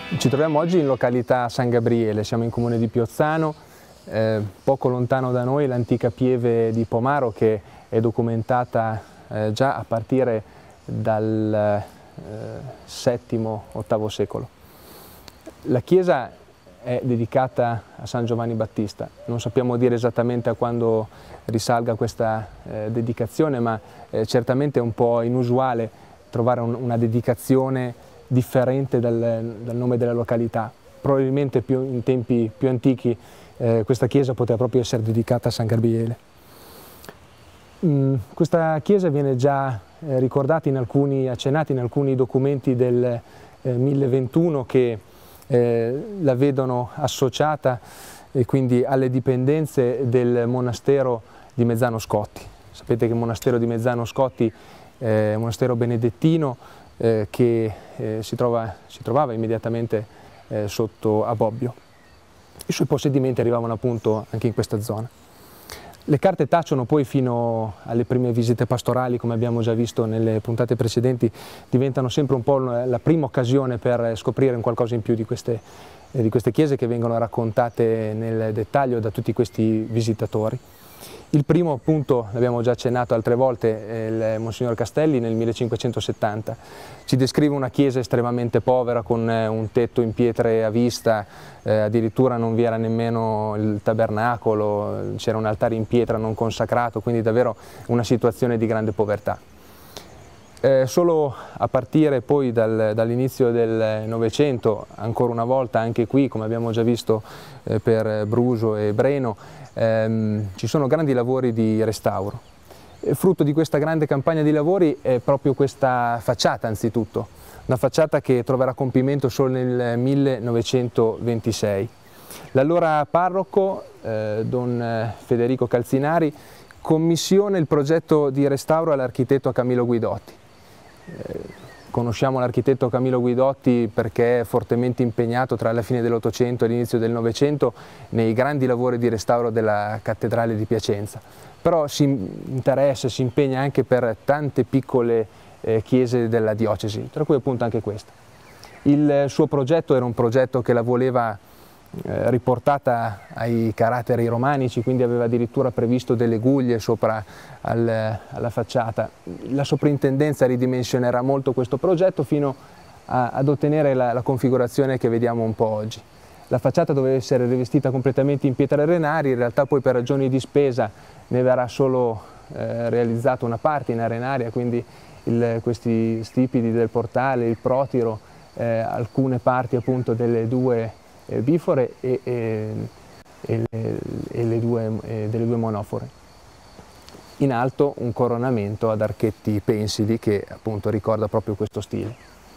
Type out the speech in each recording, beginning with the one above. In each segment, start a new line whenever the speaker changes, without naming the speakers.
Ci troviamo oggi in località San Gabriele, siamo in comune di Piozzano, poco lontano da noi l'antica pieve di Pomaro che è documentata già a partire dal VII-VIII secolo. La chiesa è dedicata a San Giovanni Battista, non sappiamo dire esattamente a quando risalga questa dedicazione, ma certamente è un po' inusuale trovare una dedicazione differente dal nome della località. Probabilmente in tempi più antichi questa chiesa poteva proprio essere dedicata a San Gabriele. Questa chiesa viene già ricordata accennata in alcuni documenti del 1021 che la vedono associata e quindi alle dipendenze del monastero di Mezzano Scotti. Sapete che il monastero di Mezzano Scotti è un monastero benedettino che si trovava immediatamente sotto a Bobbio. I suoi possedimenti arrivavano appunto anche in questa zona. Le carte tacciono poi fino alle prime visite pastorali, come abbiamo già visto nelle puntate precedenti, diventano sempre un po' la prima occasione per scoprire un qualcosa in più di queste chiese che vengono raccontate nel dettaglio da tutti questi visitatori. Il primo, appunto, l'abbiamo già accennato altre volte, è il Monsignor Castelli nel 1570. Ci descrive una chiesa estremamente povera con un tetto in pietre a vista, addirittura non vi era nemmeno il tabernacolo, c'era un altare in pietra non consacrato, quindi davvero una situazione di grande povertà. Solo a partire poi dall'inizio del Novecento, ancora una volta anche qui, come abbiamo già visto per Bruso e Breno, ci sono grandi lavori di restauro. Frutto di questa grande campagna di lavori è proprio questa facciata anzitutto, una facciata che troverà compimento solo nel 1926. L'allora parroco, Don Federico Calzinari, commissiona il progetto di restauro all'architetto Camillo Guidotti. Conosciamo l'architetto Camillo Guidotti perché è fortemente impegnato tra la fine dell'Ottocento e l'inizio del Novecento nei grandi lavori di restauro della cattedrale di Piacenza, però si interessa e si impegna anche per tante piccole chiese della diocesi, tra cui appunto anche questa. Il suo progetto era un progetto che la voleva riportata ai caratteri romanici, quindi aveva addirittura previsto delle guglie sopra alla facciata. La soprintendenza ridimensionerà molto questo progetto fino ad ottenere la configurazione che vediamo un po' oggi. La facciata doveva essere rivestita completamente in pietre arenarie, in realtà poi per ragioni di spesa ne verrà solo realizzata una parte in arenaria, quindi questi stipiti del portale, il protiro, alcune parti appunto delle due bifore delle due monofore. In alto un coronamento ad archetti pensili che appunto ricorda proprio questo stile.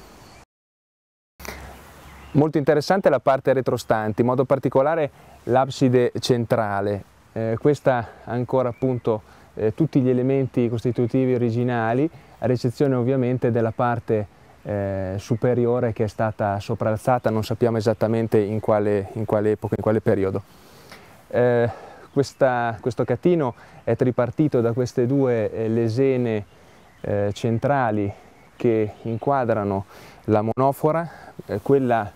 Molto interessante la parte retrostante, in modo particolare l'abside centrale. Questa ha ancora appunto tutti gli elementi costitutivi originali, a eccezione ovviamente della parte superiore che è stata sopralzata, non sappiamo esattamente in quale epoca, in quale periodo. Questo catino è tripartito da queste due lesene centrali che inquadrano la monofora, quella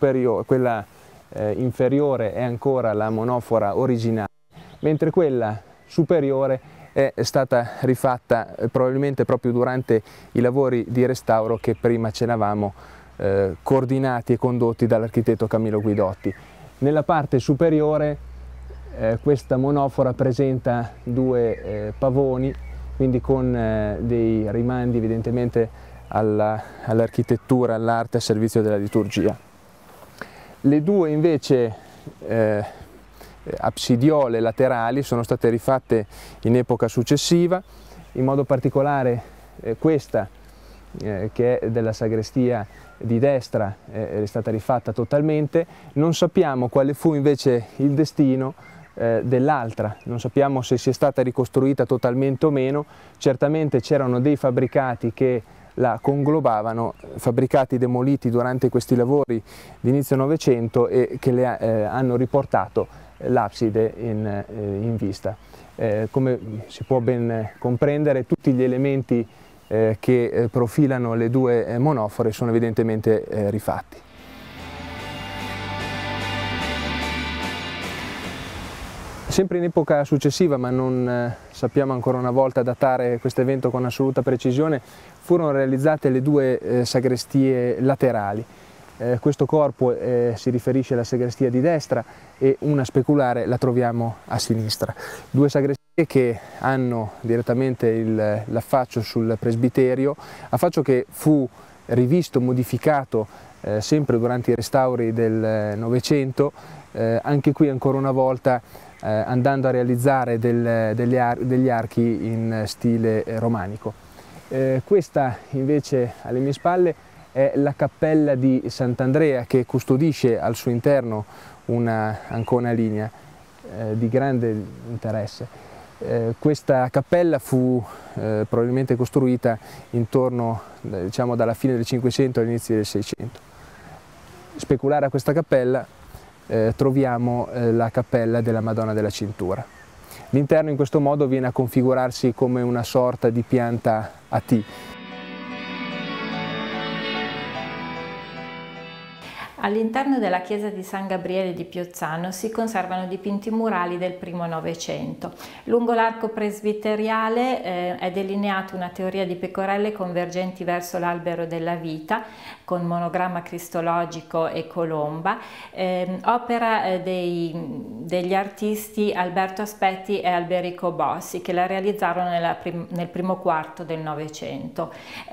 inferiore è ancora la monofora originale, mentre quella superiore è stata rifatta probabilmente proprio durante i lavori di restauro che prima accennavamo, coordinati e condotti dall'architetto Camillo Guidotti. Nella parte superiore questa monofora presenta due pavoni, quindi con dei rimandi evidentemente all'architettura, all'arte, al servizio della liturgia. Le due invece absidiole laterali sono state rifatte in epoca successiva, in modo particolare questa che è della sagrestia di destra è stata rifatta totalmente. Non sappiamo quale fu invece il destino dell'altra, non sappiamo se sia stata ricostruita totalmente o meno. Certamente c'erano dei fabbricati che la conglobavano, fabbricati demoliti durante questi lavori di inizio Novecento e che le hanno riportato l'abside in vista. Come si può ben comprendere, tutti gli elementi che profilano le due monofore sono evidentemente rifatti. Sempre in epoca successiva, ma non sappiamo ancora una volta datare questo evento con assoluta precisione, furono realizzate le due sagrestie laterali. Questo corpo si riferisce alla sagrestia di destra e una speculare la troviamo a sinistra. Due sagrestie che hanno direttamente l'affaccio sul presbiterio, affaccio che fu rivisto, modificato sempre durante i restauri del Novecento, anche qui ancora una volta andando a realizzare degli archi in stile romanico. Questa invece alle mie spalle è la cappella di Sant'Andrea, che custodisce al suo interno una ancona lignea di grande interesse. Questa cappella fu probabilmente costruita intorno, diciamo, dalla fine del 500 all'inizio del 600. Speculare a questa cappella troviamo la cappella della Madonna della Cintura. L'interno in questo modo viene a configurarsi come una sorta di pianta a T.
All'interno della chiesa di San Gabriele di Piozzano si conservano dipinti murali del primo Novecento. Lungo l'arco presbiteriale è delineata una teoria di pecorelle convergenti verso l'albero della vita, con monogramma cristologico e colomba, opera degli artisti Alberto Aspetti e Alberico Bossi, che la realizzarono nel primo quarto del Novecento.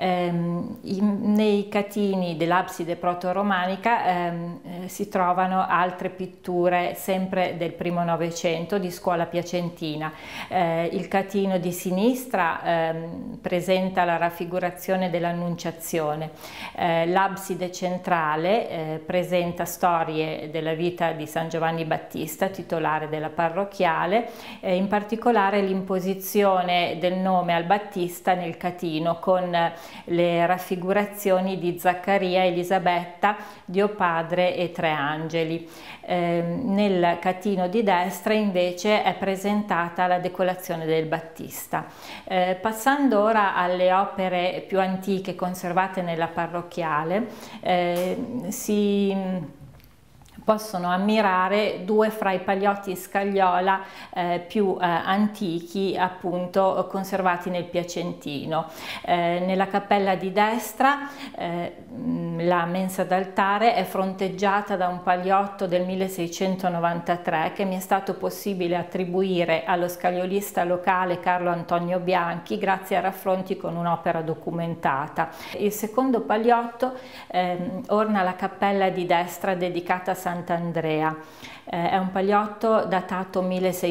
Nei catini dell'abside proto-romanica si trovano altre pitture sempre del primo Novecento di scuola piacentina. Il catino di sinistra presenta la raffigurazione dell'Annunciazione, l'abside centrale presenta storie della vita di San Giovanni Battista, titolare della parrocchiale, in particolare l'imposizione del nome al Battista nel catino con le raffigurazioni di Zaccaria, Elisabetta, Dio Padre e tre angeli. Nel catino di destra invece è presentata la decolazione del Battista. Passando ora alle opere più antiche conservate nella parrocchiale, si possono ammirare due fra i pagliotti in scagliola più antichi, appunto conservati nel Piacentino. Nella cappella di destra la mensa d'altare è fronteggiata da un pagliotto del 1693 che mi è stato possibile attribuire allo scagliolista locale Carlo Antonio Bianchi grazie a raffronti con un'opera documentata. Il secondo pagliotto orna la cappella di destra dedicata a Sant'Andrea. È un pagliotto datato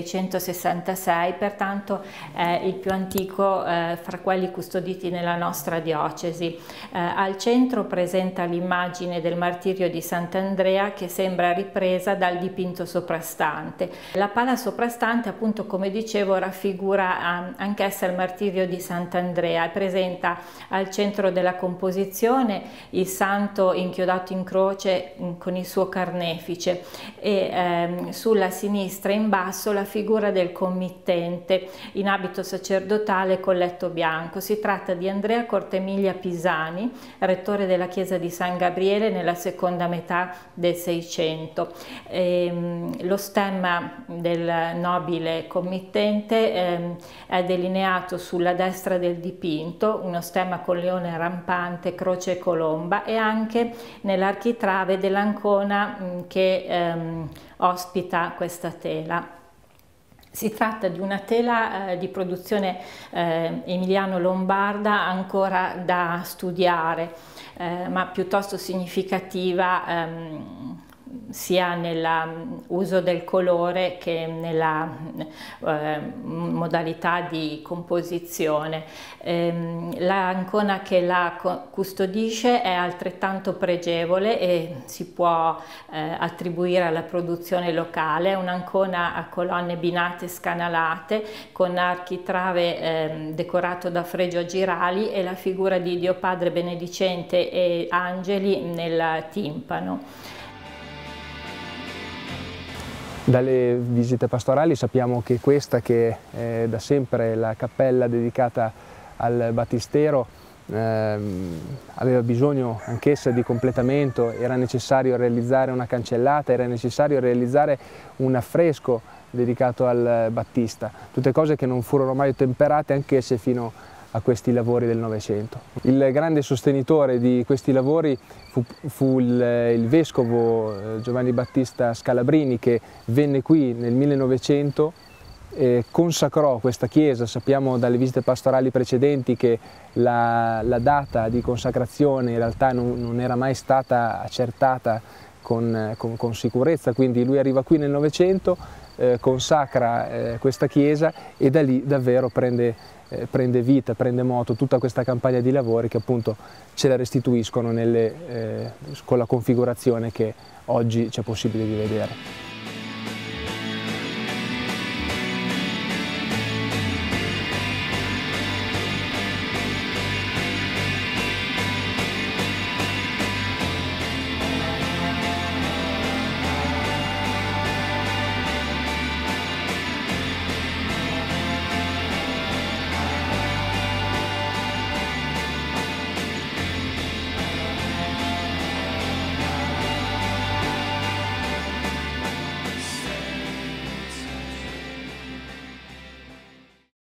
1666, pertanto è il più antico fra quelli custoditi nella nostra diocesi. Al centro presenta l'immagine del martirio di Sant'Andrea che sembra ripresa dal dipinto soprastante. La pala soprastante, appunto, come dicevo, raffigura anch'essa il martirio di Sant'Andrea e presenta al centro della composizione il santo inchiodato in croce con il suo carnefice e sulla sinistra in basso la figura del committente in abito sacerdotale col letto bianco. Si tratta di Andrea Cortemiglia Pisani, rettore della chiesa di San Gabriele nella seconda metà del Seicento. Lo stemma del nobile committente è delineato sulla destra del dipinto, uno stemma con leone rampante, croce e colomba, e anche nell'architrave dell'ancona che ospita questa tela. Si tratta di una tela di produzione emiliano-lombarda ancora da studiare, ma piuttosto significativa sia nell'uso del colore che nella modalità di composizione. L'ancona che la custodisce è altrettanto pregevole e si può attribuire alla produzione locale. È un'ancona a colonne binate scanalate con architrave decorato da fregio a girali e la figura di Dio Padre benedicente e angeli nel timpano.
Dalle visite pastorali sappiamo che questa, che è da sempre la cappella dedicata al Battistero, aveva bisogno anch'essa di completamento, era necessario realizzare una cancellata, era necessario realizzare un affresco dedicato al Battista, tutte cose che non furono mai ottemperate anch'esse fino a questi lavori del Novecento. Il grande sostenitore di questi lavori fu il vescovo Giovanni Battista Scalabrini, che venne qui nel 1900 e consacrò questa chiesa. Sappiamo dalle visite pastorali precedenti che la data di consacrazione in realtà non era mai stata accertata con sicurezza, quindi lui arriva qui nel Novecento, consacra questa chiesa e da lì davvero prende vita, prende moto tutta questa campagna di lavori che appunto ce la restituiscono con la configurazione che oggi c'è possibile di vedere.